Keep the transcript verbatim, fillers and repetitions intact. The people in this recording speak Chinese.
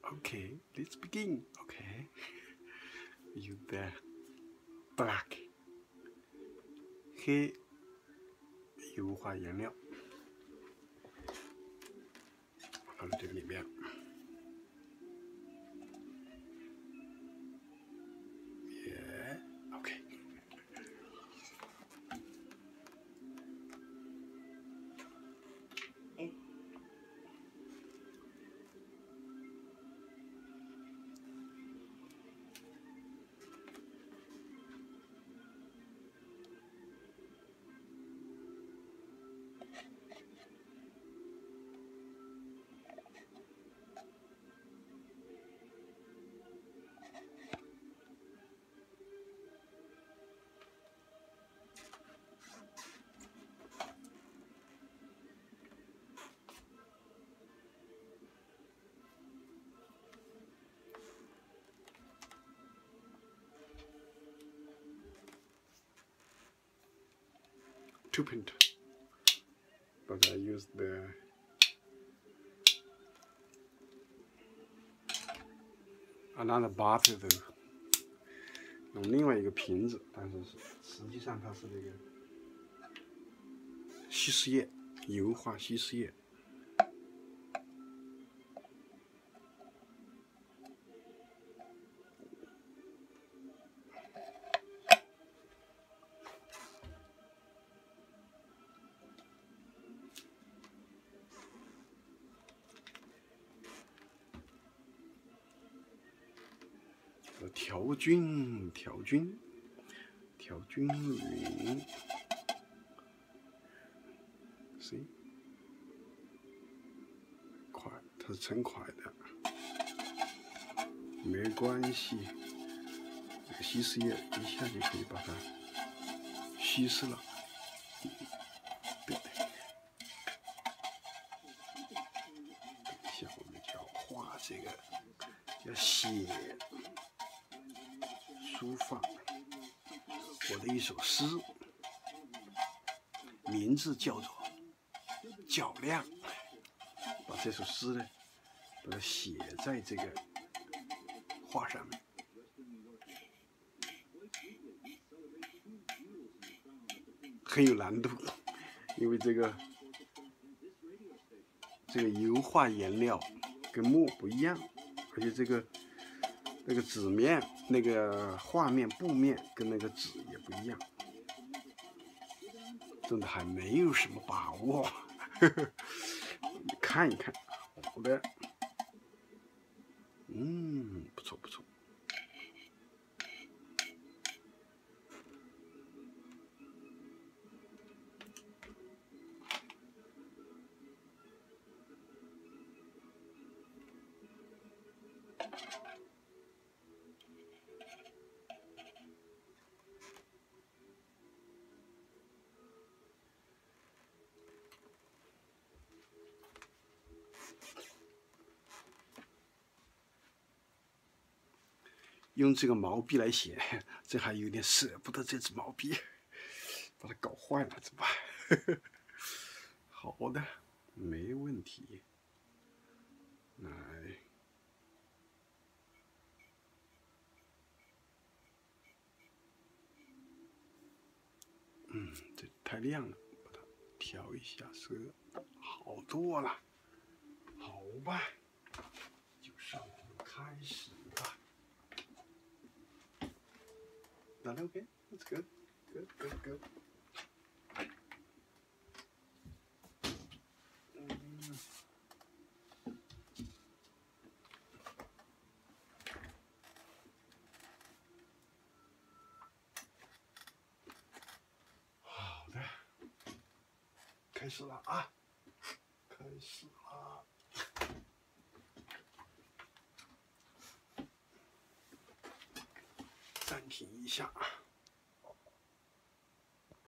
Okay, let's begin. Okay, use the black 黑油画颜料放到这个里面。Yeah, OK。Two paint, but I use the another bottle 的，用另外一个瓶子，但是实际上它是这个稀释液，油画稀释液。调均，调均，调均匀。See， 块，它是成块的，没关系。这个稀释液一下就可以把它稀释了。对，等一下我们就要画这个，要写。书法我的一首诗，名字叫做《较量》。把这首诗呢，把它写在这个画上面。很有难度，因为这个这个油画颜料跟墨不一样，而且这个。那个纸面、那个画面、布面跟那个纸也不一样，真的还没有什么把握。呵呵，你看一看，好的，嗯，不错不错。用这个毛笔来写，这还有点舍不得这支毛笔，把它搞坏了怎么办？好的，没问题。来，嗯，这太亮了，把它调一下色，好多了。好吧，就上路开始吧。Not okay? That's good. Good, good, good. 嗯，好的，开始了啊！开始了。暂停一下啊。